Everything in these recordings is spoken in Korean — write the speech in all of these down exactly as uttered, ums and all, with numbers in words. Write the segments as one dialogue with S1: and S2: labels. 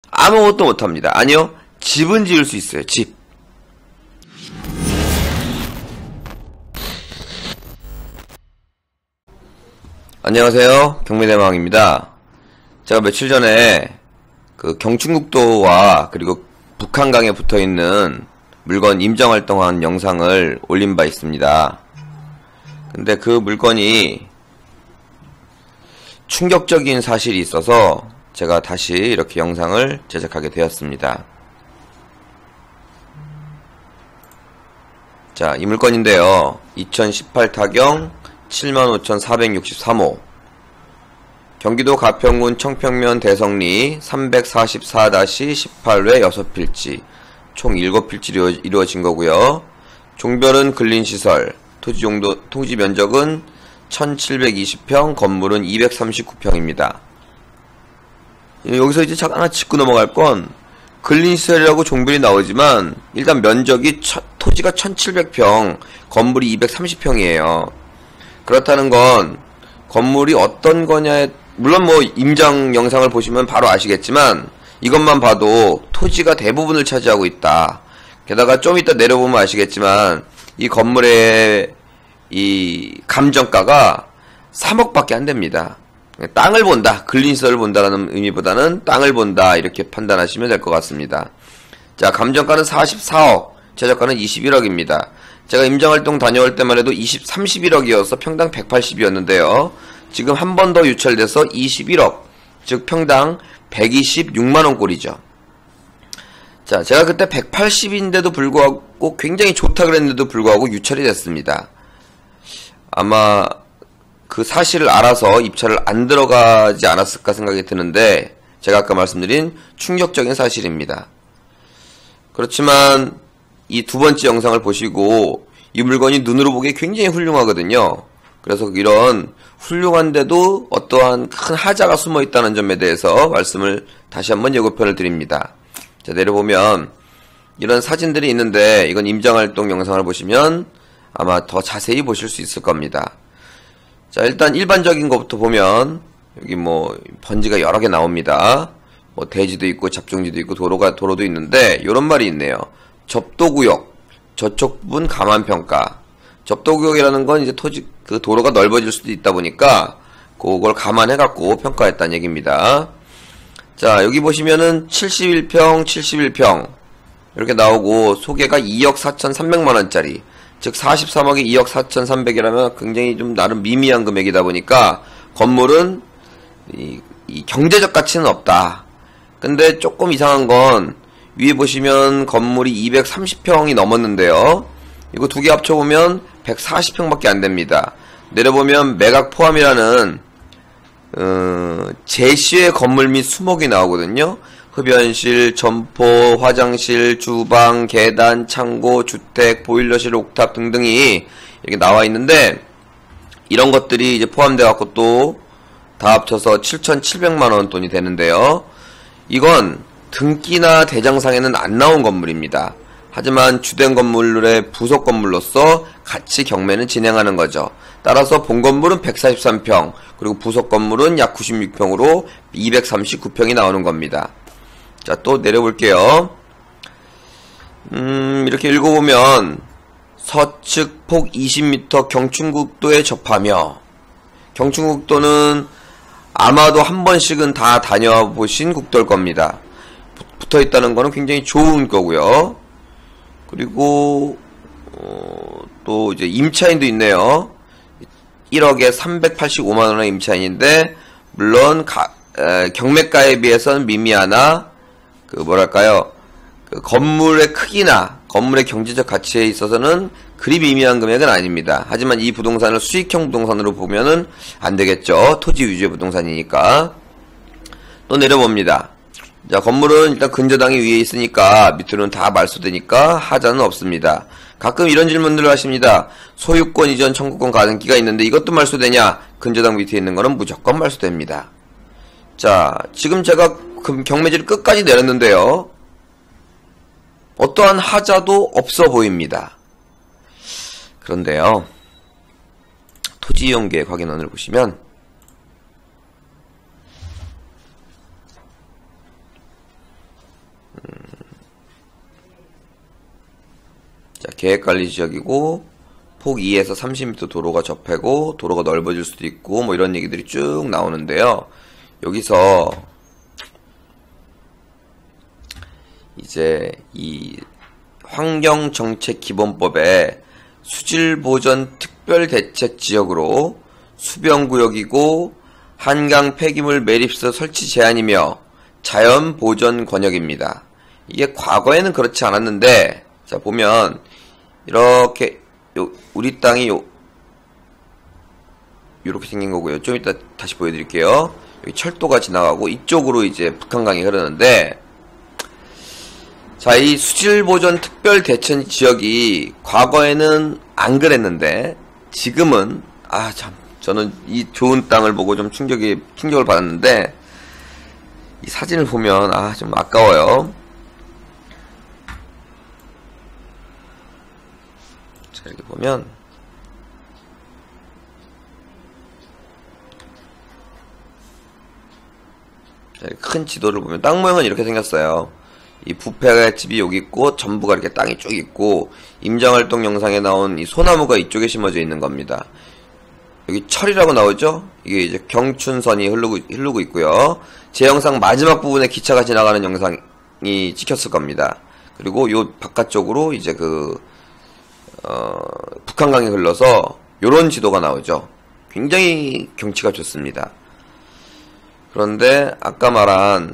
S1: 아무것도 못합니다. 아니요, 집은 지을 수 있어요. 집. 안녕하세요, 경매대망입니다. 제가 며칠 전에 그 경춘국도와 그리고 북한강에 붙어있는 물건 임장활동한 영상을 올린 바 있습니다. 근데 그 물건이 충격적인 사실이 있어서 제가 다시 이렇게 영상을 제작하게 되었습니다. 자, 이 물건인데요, 이천십팔 타경 칠만 오천사백육십삼 호, 경기도 가평군 청평면 대성리 삼백사십사 십팔 회 육 필지, 총 일곱 필지로 이루어진 거고요. 종별은 근린시설, 토지 용도, 토지 면적은 천칠백이십 평, 건물은 이백삼십구 평입니다. 여기서 이제 잠깐 하나 짚고 넘어갈 건, 근린시설이라고 종별이 나오지만 일단 면적이 천, 토지가 천칠백 평, 건물이 이백삼십 평이에요. 그렇다는 건 건물이 어떤 거냐에, 물론 뭐 임장 영상을 보시면 바로 아시겠지만 이것만 봐도 토지가 대부분을 차지하고 있다. 게다가 좀 이따 내려보면 아시겠지만 이 건물의 이 감정가가 삼억밖에 안 됩니다. 땅을 본다, 근린시설을 본다라는 의미보다는 땅을 본다, 이렇게 판단하시면 될 것 같습니다. 자, 감정가는 사십사억, 최저가는 이십일억입니다. 제가 임장활동 다녀올 때만 해도 이십, 삼십일억이어서 평당 백팔십이었는데요. 지금 한 번 더 유찰돼서 이십일억, 즉 평당 백이십육만 원 꼴이죠. 자, 제가 그때 백팔십인데도 불구하고 굉장히 좋다 그랬는데도 불구하고 유찰이 됐습니다. 아마 그 사실을 알아서 입찰을 안 들어가지 않았을까 생각이 드는데, 제가 아까 말씀드린 충격적인 사실입니다. 그렇지만 이 두 번째 영상을 보시고 이 물건이 눈으로 보기에 굉장히 훌륭하거든요. 그래서 이런 훌륭한데도 어떠한 큰 하자가 숨어 있다는 점에 대해서 말씀을 다시 한번 예고편을 드립니다. 자, 내려보면 이런 사진들이 있는데, 이건 임장활동 영상을 보시면 아마 더 자세히 보실 수 있을 겁니다. 자, 일단 일반적인 것부터 보면 여기 뭐 번지가 여러 개 나옵니다. 뭐 대지도 있고 잡종지도 있고 도로가 도로도 있는데, 요런 말이 있네요. 접도구역, 저쪽 부분 감안평가. 접도구역이라는 건 이제 토지, 그 도로가 넓어질 수도 있다 보니까 그걸 감안해갖고 평가했다는 얘기입니다. 자, 여기 보시면은 칠십일 평, 칠십일 평 이렇게 나오고 소개가 이억 사천삼백만 원짜리, 즉 사십삼억에 이억 사천삼백이라면 굉장히 좀 나름 미미한 금액이다 보니까 건물은 이, 이 경제적 가치는 없다. 근데 조금 이상한 건 위에 보시면 건물이 이백삼십 평이 넘었는데요. 이거 두 개 합쳐보면 백사십 평밖에 안 됩니다. 내려보면 매각 포함이라는 어, 제시의 건물 및 수목이 나오거든요. 흡연실, 점포, 화장실, 주방, 계단, 창고, 주택, 보일러실, 옥탑 등등이 이렇게 나와 있는데, 이런 것들이 이제 포함돼 갖고 또 다 합쳐서 칠천칠백만 원 돈이 되는데요. 이건 등기나 대장상에는 안 나온 건물입니다. 하지만 주된 건물의 부속 건물로서 같이 경매는 진행하는 거죠. 따라서 본 건물은 백사십삼 평, 그리고 부속 건물은 약 구십육 평으로 이백삼십구 평이 나오는 겁니다. 자, 또 내려볼게요. 음, 이렇게 읽어보면 서측 폭 이십 미터 경춘국도에 접하며, 경춘국도는 아마도 한 번씩은 다 다녀보신 국도일 겁니다. 붙어있다는 거는 굉장히 좋은 거고요. 그리고 어, 또 이제 임차인도 있네요. 일억에 삼백팔십오만 원의 임차인인데, 물론 가, 에, 경매가에 비해서는 미미하나 그 뭐랄까요, 그 건물의 크기나 건물의 경제적 가치에 있어서는 그리 미미한 금액은 아닙니다. 하지만 이 부동산을 수익형 부동산으로 보면은 안 되겠죠. 토지 위주의 부동산이니까. 또 내려봅니다. 자, 건물은 일단 근저당이 위에 있으니까 밑으로는 다 말소되니까 하자는 없습니다. 가끔 이런 질문들을 하십니다. 소유권 이전 청구권 가등기가 있는데 이것도 말소되냐? 근저당 밑에 있는 거는 무조건 말소됩니다. 자, 지금 제가 경매지를 끝까지 내렸는데요, 어떠한 하자도 없어 보입니다. 그런데요, 토지이용계획 확인원을 보시면 계획관리지역이고 폭 이에서 삼십 미터 도로가 접하고 도로가 넓어질 수도 있고 뭐 이런 얘기들이 쭉 나오는데요. 여기서 이제 이 환경정책기본법에 수질보전 특별대책지역으로 수변구역이고 한강 폐기물 매립소 설치 제한이며 자연보전 권역입니다. 이게 과거에는 그렇지 않았는데, 자 보면 이렇게 요 우리 땅이 요 요렇게 생긴 거고요. 좀 이따 다시 보여드릴게요. 여기 철도가 지나가고 이쪽으로 이제 북한강이 흐르는데, 자, 이 수질보전 특별대책 지역이 과거에는 안 그랬는데 지금은 아 참 저는 이 좋은 땅을 보고 좀 충격이 충격을 받았는데, 이 사진을 보면 아 좀 아까워요. 자, 이렇게 보면 자, 큰 지도를 보면 땅 모양은 이렇게 생겼어요. 이 부패집이 여기 있고 전부가 이렇게 땅이 쭉 있고 임장활동 영상에 나온 이 소나무가 이쪽에 심어져 있는 겁니다. 여기 철이라고 나오죠? 이게 이제 경춘선이 흐르고, 흐르고 있고요. 제 영상 마지막 부분에 기차가 지나가는 영상이 찍혔을 겁니다. 그리고 요 바깥쪽으로 이제 그 어, 북한강이 흘러서 요런 지도가 나오죠. 굉장히 경치가 좋습니다. 그런데 아까 말한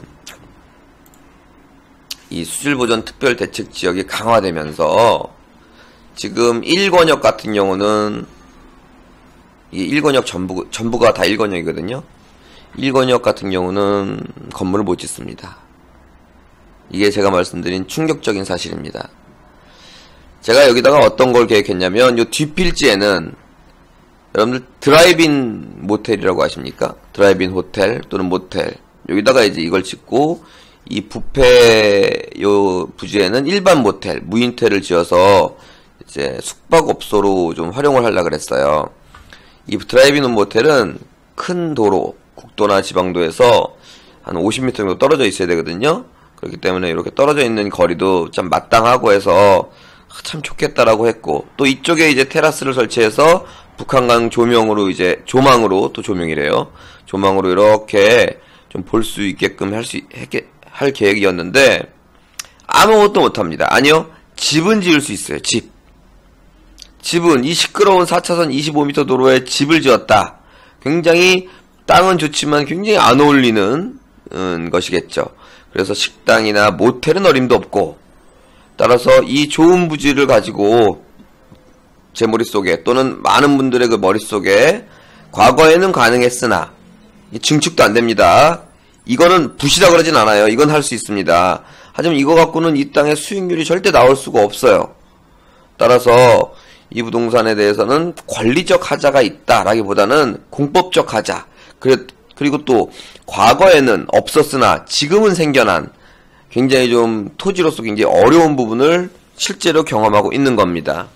S1: 이 수질보전 특별대책지역이 강화되면서 지금 일 권역 같은 경우는 이 일 권역 전부, 전부가 다 일 권역이거든요. 일 권역 같은 경우는 건물을 못 짓습니다. 이게 제가 말씀드린 충격적인 사실입니다. 제가 여기다가 어떤 걸 계획했냐면 요 뒷필지에는 여러분들 드라이브인 모텔이라고 아십니까? 드라이브인 호텔 또는 모텔, 여기다가 이제 이걸 짓고 이 부패 요 부지에는 일반 모텔, 무인텔을 지어서 이제 숙박업소로 좀 활용을 하려고 그랬어요. 이 드라이브인 모텔은 큰 도로, 국도나 지방도에서 한 오십 미터 정도 떨어져 있어야 되거든요. 그렇기 때문에 이렇게 떨어져 있는 거리도 좀 마땅하고 해서 참 좋겠다라고 했고, 또 이쪽에 이제 테라스를 설치해서 북한강 조명으로 이제 조망으로 또 조명이래요. 조망으로 이렇게 좀 볼 수 있게끔 할 수 할 계획이었는데 아무것도 못합니다. 아니요, 집은 지을 수 있어요. 집. 집은 이 시끄러운 사 차선 이십오 미터 도로에 집을 지었다. 굉장히 땅은 좋지만 굉장히 안 어울리는 음, 것이겠죠. 그래서 식당이나 모텔은 어림도 없고, 따라서 이 좋은 부지를 가지고 제 머릿속에 또는 많은 분들의 그 머릿속에 과거에는 가능했으나 증축도 안 됩니다. 이거는 붓이라 그러진 않아요. 이건 할 수 있습니다. 하지만 이거 갖고는 이 땅의 수익률이 절대 나올 수가 없어요. 따라서 이 부동산에 대해서는 권리적 하자가 있다라기보다는 공법적 하자, 그리고 또 과거에는 없었으나 지금은 생겨난 굉장히 좀 토지로서 굉장히 어려운 부분을 실제로 경험하고 있는 겁니다.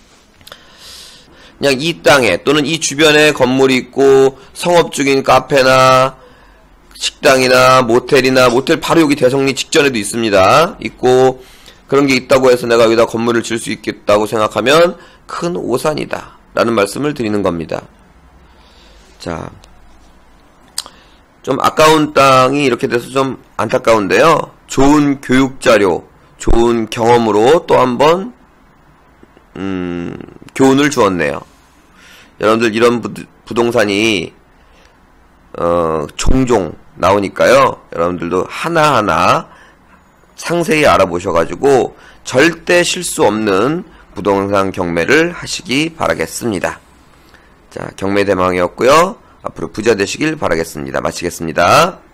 S1: 그냥 이 땅에 또는 이 주변에 건물이 있고 성업 중인 카페나 식당이나 모텔이나, 모텔 바로 여기 대성리 직전에도 있습니다. 있고 그런 게 있다고 해서 내가 여기다 건물을 지을 수 있겠다고 생각하면 큰 오산이다 라는 말씀을 드리는 겁니다. 자, 좀 아까운 땅이 이렇게 돼서 좀 안타까운데요. 좋은 교육자료, 좋은 경험으로 또 한번 음, 교훈을 주었네요. 여러분들 이런 부, 부동산이 어, 종종 나오니까요. 여러분들도 하나하나 상세히 알아보셔가지고 절대 실수 없는 부동산 경매를 하시기 바라겠습니다. 자, 경매 대망이었고요. 앞으로 부자 되시길 바라겠습니다. 마치겠습니다.